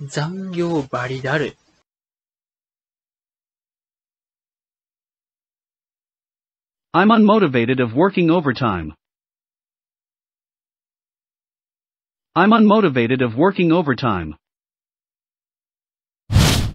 残業バリだる。 I'm unmotivated of working overtime. I'm unmotivated of working overtime.